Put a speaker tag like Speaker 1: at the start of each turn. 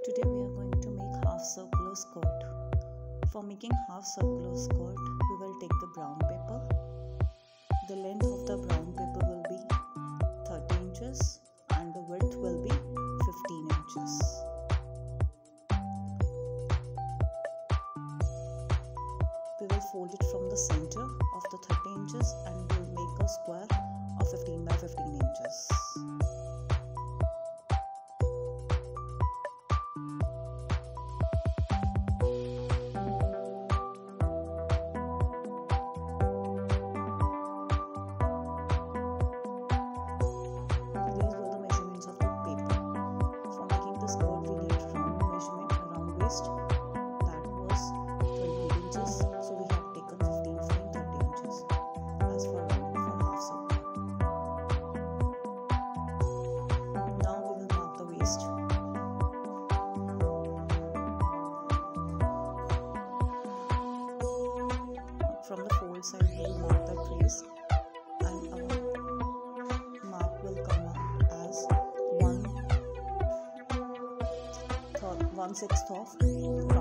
Speaker 1: Today we are going to make half circular skirt. For making half circular skirt, we will take the brown paper. The length of the brown paper will be 30 inches and the width will be 15 inches. We will fold it from the center of the 30 inches and we will make a square of 15 by 15 inches. From the fold side we will mark the trace and our mark will come out as 1/6 of